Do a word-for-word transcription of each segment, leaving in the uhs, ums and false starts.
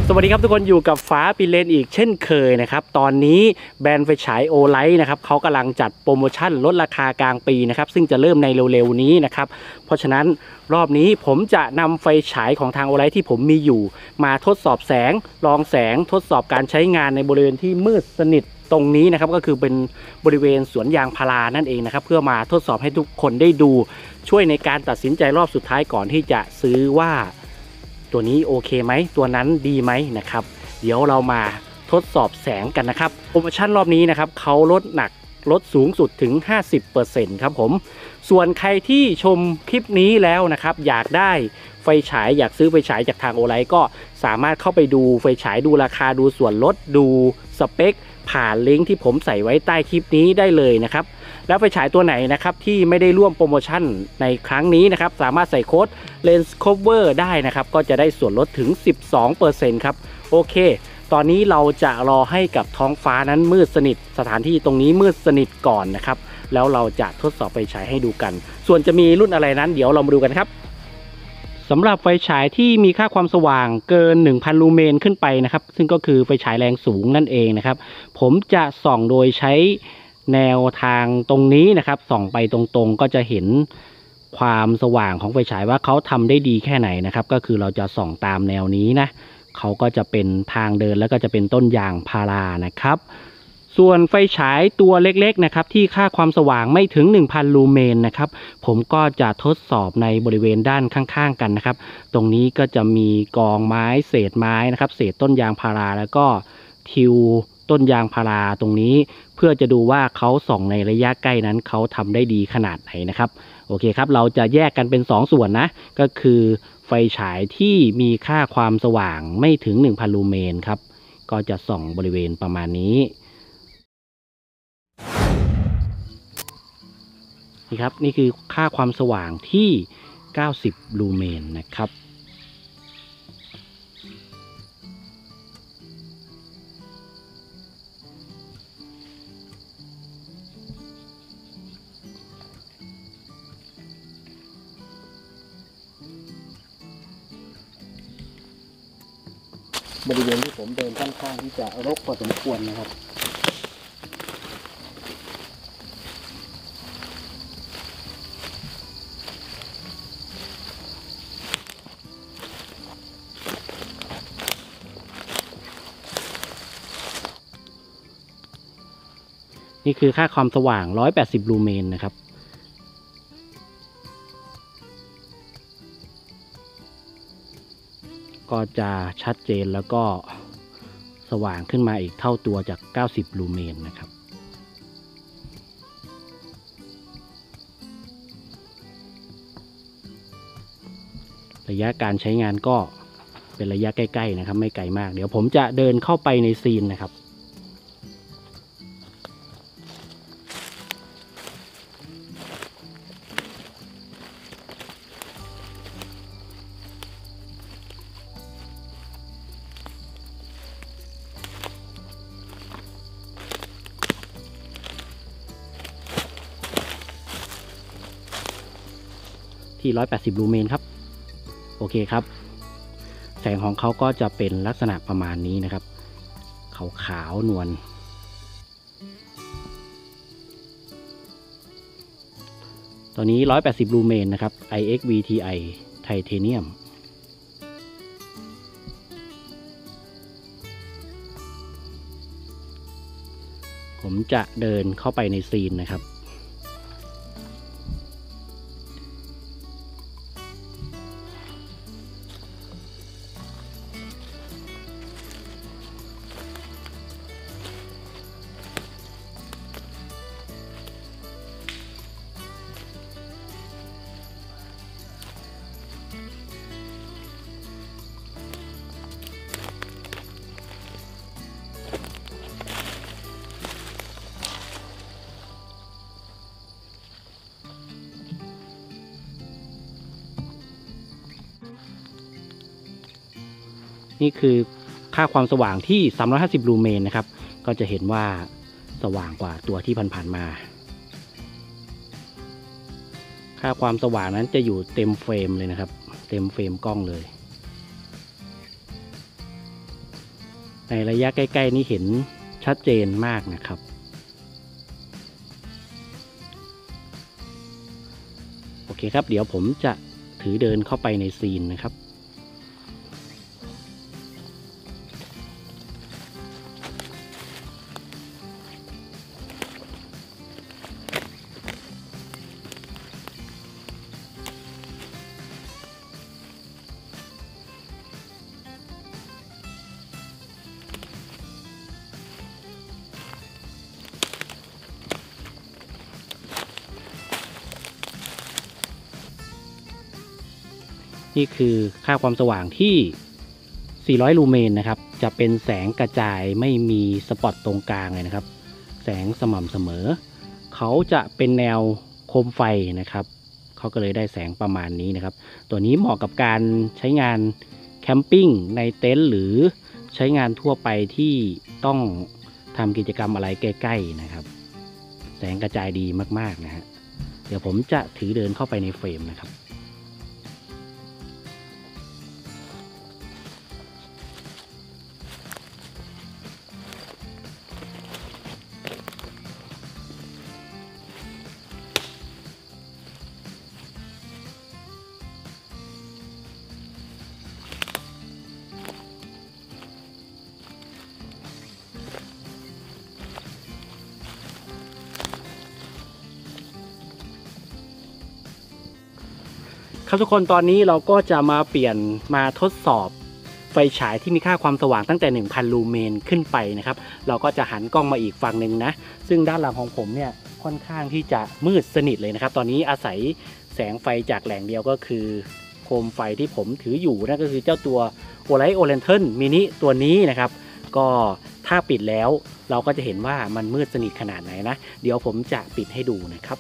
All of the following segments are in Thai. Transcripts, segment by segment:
สวัสดีครับทุกคนอยู่กับฟ้าปีเลนอีกเช่นเคยนะครับตอนนี้แบรนด์ไฟฉายโอไลท์นะครับเขากำลังจัดโปรโมชั่นลดราคากลางปีนะครับซึ่งจะเริ่มในเร็วๆนี้นะครับเพราะฉะนั้นรอบนี้ผมจะนำไฟฉายของทางโอไลท์ที่ผมมีอยู่มาทดสอบแสงลองแสงทดสอบการใช้งานในบริเวณที่มืดสนิทตรงนี้นะครับก็คือเป็นบริเวณสวนยางพารานั่นเองนะครับเพื่อมาทดสอบให้ทุกคนได้ดูช่วยในการตัดสินใจรอบสุดท้ายก่อนที่จะซื้อว่าตัวนี้โอเคไหมตัวนั้นดีไหมนะครับเดี๋ยวเรามาทดสอบแสงกันนะครับโปรโมชั่นรอบนี้นะครับเขาลดหนักลดสูงสุดถึง ห้าสิบเปอร์เซ็นต์ ครับผมส่วนใครที่ชมคลิปนี้แล้วนะครับอยากได้ไฟฉายอยากซื้อไฟฉายจากทางโอไลท์ก็สามารถเข้าไปดูไฟฉายดูราคาดูส่วนลดดูสเปคผ่านลิงก์ที่ผมใส่ไว้ใต้คลิปนี้ได้เลยนะครับแล้วไฟฉายตัวไหนนะครับที่ไม่ได้ร่วมโปรโมชั่นในครั้งนี้นะครับสามารถใส่โค้ด Lens Cover ได้นะครับก็จะได้ส่วนลดถึง สิบสองเปอร์เซ็นต์ ครับโอเคตอนนี้เราจะรอให้กับท้องฟ้านั้นมืดสนิทสถานที่ตรงนี้มืดสนิทก่อนนะครับแล้วเราจะทดสอบไฟฉายให้ดูกันส่วนจะมีรุ่นอะไรนั้นเดี๋ยวเรามาดูกันครับสำหรับไฟฉายที่มีค่าความสว่างเกิน หนึ่งพัน ลูเมนขึ้นไปนะครับซึ่งก็คือไฟฉายแรงสูงนั่นเองนะครับผมจะส่องโดยใช้แนวทางตรงนี้นะครับส่องไปตรงๆก็จะเห็นความสว่างของไฟฉายว่าเขาทำได้ดีแค่ไหนนะครับก็คือเราจะส่องตามแนวนี้นะเขาก็จะเป็นทางเดินแล้วก็จะเป็นต้นยางพารานะครับส่วนไฟฉายตัวเล็กๆนะครับที่ค่าความสว่างไม่ถึง หนึ่งพัน ลูเมนนะครับผมก็จะทดสอบในบริเวณด้านข้างๆกันนะครับตรงนี้ก็จะมีกองไม้เศษไม้นะครับเศษต้นยางพาราแล้วก็ทิวต้นยางพาราตรงนี้เพื่อจะดูว่าเขาส่องในระยะใกล้นั้นเขาทำได้ดีขนาดไหนนะครับโอเคครับเราจะแยกกันเป็นสองส่วนนะก็คือไฟฉายที่มีค่าความสว่างไม่ถึง หนึ่งพัน ลูเมนครับก็จะส่องบริเวณประมาณนี้นี่ครับนี่คือค่าความสว่างที่เก้าสิบลูเมนนะครับบริเวณที่ผมเดินค่อนข้างที่จะรกพอสมควรนะครับนี่คือค่าความสว่างหนึ่งร้อยแปดสิบลูเมนนะครับก็จะชัดเจนแล้วก็สว่างขึ้นมาอีกเท่าตัวจากเก้าสิบลูเมนนะครับระยะการใช้งานก็เป็นระยะใกล้ๆนะครับไม่ไกลมากเดี๋ยวผมจะเดินเข้าไปในซีนนะครับที่หนึ่งร้อยแปดสิบลูเมนครับโอเคครับแสงของเขาก็จะเป็นลักษณะประมาณนี้นะครับขาวขาวนวลตัวนี้หนึ่งร้อยแปดสิบลูเมนนะครับ ไอ เอ็กซ์ วี ที ไอ ไทเทเนียมผมจะเดินเข้าไปในซีนนะครับนี่คือค่าความสว่างที่สามร้อยห้าสิบลูเมนนะครับก็จะเห็นว่าสว่างกว่าตัวที่ผ่านๆมา ค่าความสว่างนั้นจะอยู่เต็มเฟรมเลยนะครับเต็มเฟรมกล้องเลยในระยะใกล้ๆนี้เห็นชัดเจนมากนะครับโอเคครับเดี๋ยวผมจะถือเดินเข้าไปในซีนนะครับนี่คือค่าความสว่างที่สี่ร้อยลูเมนนะครับจะเป็นแสงกระจายไม่มีสปอตตรงกลางเลยนะครับแสงสม่ำเสมอเขาจะเป็นแนวโคมไฟนะครับเขาก็เลยได้แสงประมาณนี้นะครับตัวนี้เหมาะกับการใช้งานแคมปิ้งในเต็นท์หรือใช้งานทั่วไปที่ต้องทำกิจกรรมอะไรใกล้ๆนะครับแสงกระจายดีมากๆนะฮะเดี๋ยวผมจะถือเดินเข้าไปในเฟรมนะครับครับทุกคนตอนนี้เราก็จะมาเปลี่ยนมาทดสอบไฟฉายที่มีค่าความสว่างตั้งแต่ หนึ่งพัน ลูเมนขึ้นไปนะครับเราก็จะหันกล้องมาอีกฝั่งหนึ่งนะซึ่งด้านหลังของผมเนี่ยค่อนข้างที่จะมืดสนิทเลยนะครับตอนนี้อาศัยแสงไฟจากแหล่งเดียวก็คือโคมไฟที่ผมถืออยู่นั่นก็คือเจ้าตัว Olight O Lantern Mini ตัวนี้นะครับก็ถ้าปิดแล้วเราก็จะเห็นว่ามันมืดสนิทขนาดไหนนะเดี๋ยวผมจะปิดให้ดูนะครับ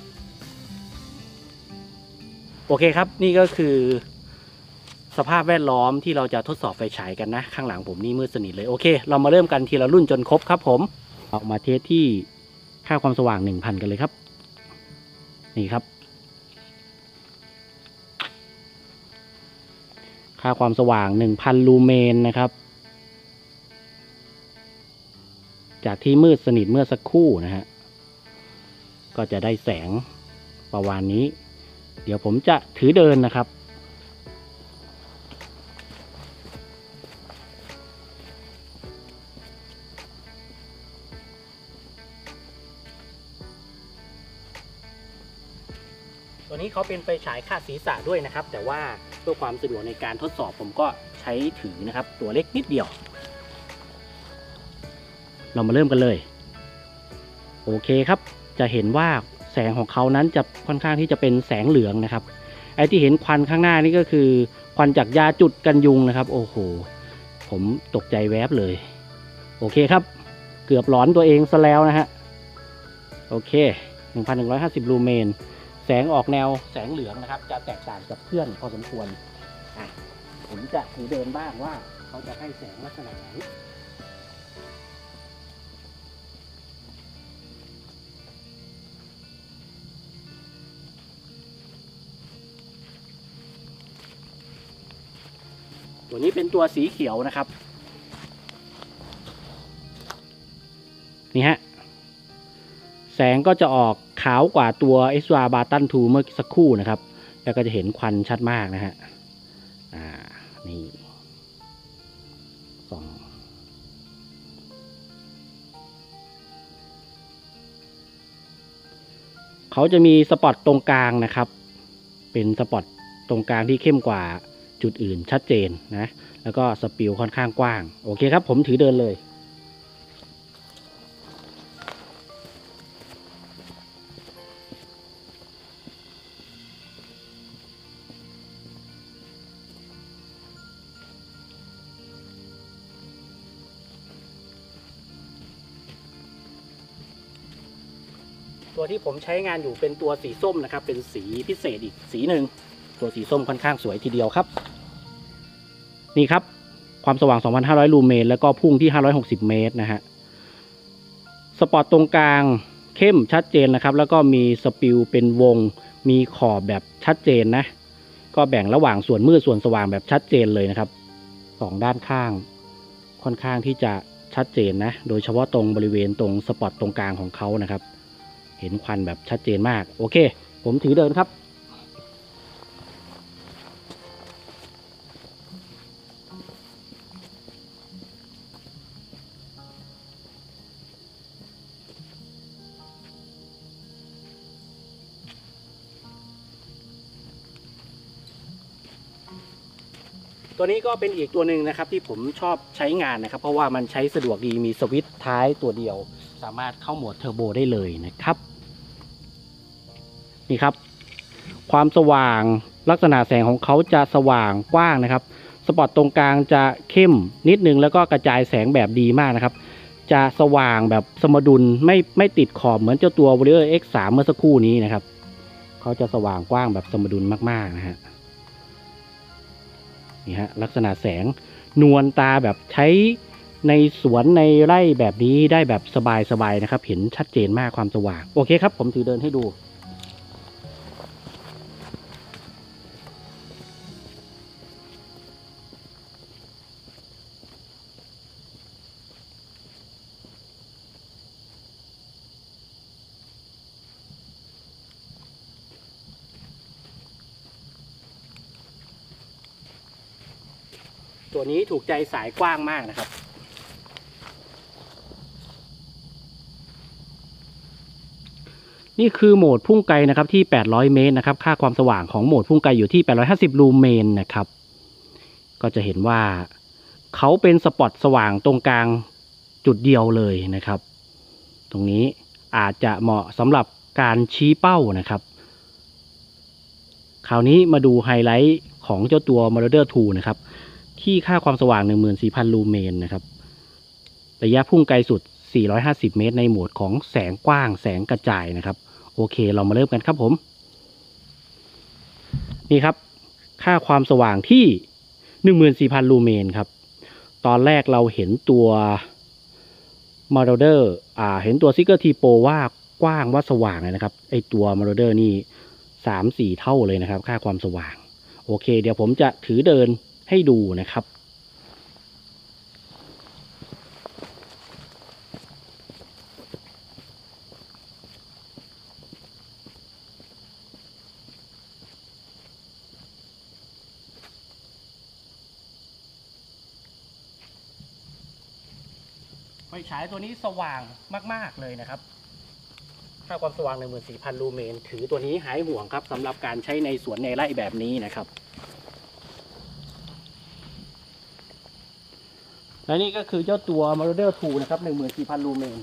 โอเคครับนี่ก็คือสภาพแวดล้อมที่เราจะทดสอบไฟฉายกันนะข้างหลังผมนี่มืดสนิทเลยโอเคเรามาเริ่มกันทีละรุ่นจนครบครับผมเอามาเทสที่ค่าความสว่าง หนึ่งพัน กันเลยครับนี่ครับค่าความสว่าง หนึ่งพัน ลูเมนนะครับจากที่มืดสนิทเมื่อสักครู่นะฮะก็จะได้แสงประมาณนี้เดี๋ยวผมจะถือเดินนะครับตัวนี้เขาเป็นไฟฉายคาดศีรษะด้วยนะครับแต่ว่าเพื่อความสะดวกในการทดสอบผมก็ใช้ถือนะครับตัวเล็กนิดเดียวเรามาเริ่มกันเลยโอเคครับจะเห็นว่าแสงของเขานั้นจะค่อนข้างที่จะเป็นแสงเหลืองนะครับไอ้ที่เห็นควันข้างหน้านี่ก็คือควันจากยาจุดกันยุงนะครับโอ้โหผมตกใจแวบเลยโอเคครับเกือบหลอนตัวเองซะแล้วนะฮะโอเค หนึ่งพันหนึ่งร้อยห้าสิบ ลูเมนแสงออกแนวแสงเหลืองนะครับจะแตกต่างจากเพื่อนพอสมควรอ่ะผมจะถือเดินบ้างว่าเขาจะให้แสงลักษณะไหนตัวนี้เป็นตัวสีเขียวนะครับนี่ฮะแสงก็จะออกขาวกว่าตัว เอส วา Barton ทูเมื่อสักครู่นะครับแล้วก็จะเห็นควันชัดมากนะฮะอ่านี่สองเขาจะมีสปอตตรงกลางนะครับเป็นสปอตตรงกลางที่เข้มกว่าจุดอื่นชัดเจนนะแล้วก็สปิลค่อนข้างกว้างโอเคครับผมถือเดินเลยตัวที่ผมใช้งานอยู่เป็นตัวสีส้มนะครับเป็นสีพิเศษอีกสีหนึ่งตัวสีส้มค่อนข้างสวยทีเดียวครับนี่ครับความสว่าง สองพันห้าร้อย ลูเมนแล้วก็พุ่งที่ห้าร้อยหกสิบเมตรนะฮะสปอตตรงกลางเข้มชัดเจนนะครับแล้วก็มีสปิลเป็นวงมีขอบแบบชัดเจนนะก็แบ่งระหว่างส่วนมืดส่วนสว่างแบบชัดเจนเลยนะครับสองด้านข้างค่อนข้างที่จะชัดเจนนะโดยเฉพาะตรงบริเวณตรงสปอตตรงกลางของเขานะครับเห็นควันแบบชัดเจนมากโอเคผมถือเดินครับตัวนี้ก็เป็นอีกตัวหนึ่งนะครับที่ผมชอบใช้งานนะครับเพราะว่ามันใช้สะดวกดีมีสวิตช์ท้ายตัวเดียวสามารถเข้าโหมดเทอร์โบได้เลยนะครับนี่ครับความสว่างลักษณะแสงของเขาจะสว่างกว้างนะครับสปอตตรงกลางจะเข้มนิดนึงแล้วก็กระจายแสงแบบดีมากนะครับจะสว่างแบบสมดุลไม่ไม่ติดขอบเหมือนเจ้าตัว Warrior เอ็กซ์ สาม เมื่อสักครู่นี้นะครับเขาจะสว่างกว้างแบบสมดุลมากๆนะฮะนี่ฮะลักษณะแสงนวลตาแบบใช้ในสวนในไร่แบบนี้ได้แบบสบายๆนะครับเห็นชัดเจนมากความสว่างโอเคครับผมถือเดินให้ดูตัวนี้ถูกใจสายกว้างมากนะครับนี่คือโหมดพุ่งไกลนะครับที่แปดร้อยเมตรนะครับค่าความสว่างของโหมดพุ่งไกลอยู่ที่แปดร้อยห้าสิบลูเมนนะครับก็จะเห็นว่าเขาเป็นสปอตสว่างตรงกลางจุดเดียวเลยนะครับตรงนี้อาจจะเหมาะสำหรับการชี้เป้านะครับคราวนี้มาดูไฮไลท์ของเจ้าตัว Marauder ทูนะครับที่ค่าความสว่าง หนึ่งหมื่นสี่พัน ลูเมนนะครับระยะพุ่งไกลสุดสี่ร้อยห้าสิบเมตรในโหมดของแสงกว้างแสงกระจายนะครับโอเคเรามาเริ่มกันครับผมนี่ครับค่าความสว่างที่ หนึ่งหมื่นสี่พัน ลูเมนครับตอนแรกเราเห็นตัว Marauder อ่าเห็นตัว Seeker T-Pro ว่ากว้างว่าสว่างเลยนะครับไอตัว Marauder นี่ สามสี่ เท่าเลยนะครับค่าความสว่างโอเคเดี๋ยวผมจะถือเดินให้ดูนะครับไฟฉายตัวนี้สว่างมากๆเลยนะครับค่าความสว่าง หนึ่งหมื่นสี่พัน ลูเมนถือตัวนี้หายห่วงครับสำหรับการใช้ในสวนในไร่แบบนี้นะครับและนี่ก็คือเจ้าตัว Marauder ทูนะครับ หนึ่งหมื่นสี่พัน ลูเมน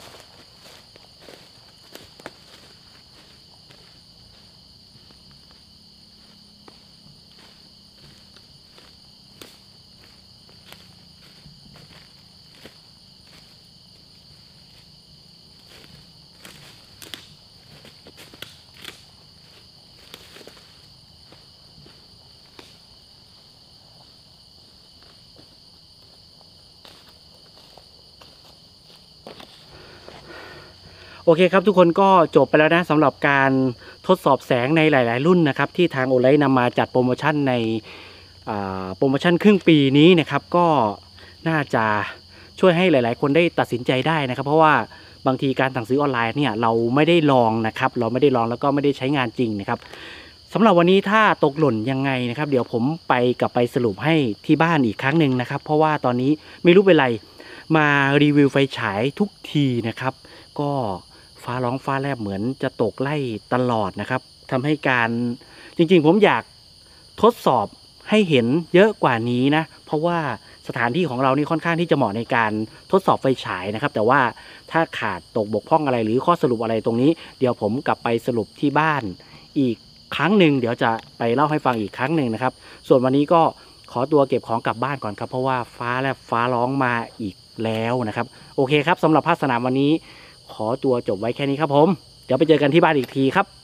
โอเคครับทุกคนก็จบไปแล้วนะสำหรับการทดสอบแสงในหลายๆรุ่นนะครับที่ทางโอไลท์นำมาจัดโปรโมชั่นในโปรโมชั่นครึ่งปีนี้นะครับก็น่าจะช่วยให้หลายๆคนได้ตัดสินใจได้นะครับเพราะว่าบางทีการสั่งซื้อออนไลน์เนี่ยเราไม่ได้ลองนะครับเราไม่ได้ลองแล้วก็ไม่ได้ใช้งานจริงนะครับสำหรับวันนี้ถ้าตกหล่นยังไงนะครับเดี๋ยวผมไปกลับไปสรุปให้ที่บ้านอีกครั้งหนึ่งนะครับเพราะว่าตอนนี้ไม่รู้เป็นไรมารีวิวไฟฉายทุกทีนะครับก็ฟ้าร้องฟ้าแลบเหมือนจะตกไล่ตลอดนะครับทำให้การจริงๆผมอยากทดสอบให้เห็นเยอะกว่านี้นะเพราะว่าสถานที่ของเรานี่ค่อนข้างที่จะเหมาะในการทดสอบไฟฉายนะครับแต่ว่าถ้าขาดตกบกพร่องอะไรหรือข้อสรุปอะไรตรงนี้เดี๋ยวผมกลับไปสรุปที่บ้านอีกครั้งหนึ่งเดี๋ยวจะไปเล่าให้ฟังอีกครั้งหนึ่งนะครับส่วนวันนี้ก็ขอตัวเก็บของกลับบ้านก่อนครับเพราะว่าฟ้าแลบฟ้าร้องมาอีกแล้วนะครับโอเคครับสำหรับภาคสนามวันนี้ขอตัวจบไว้แค่นี้ครับผมเดี๋ยวไปเจอกันที่บ้านอีกทีครับ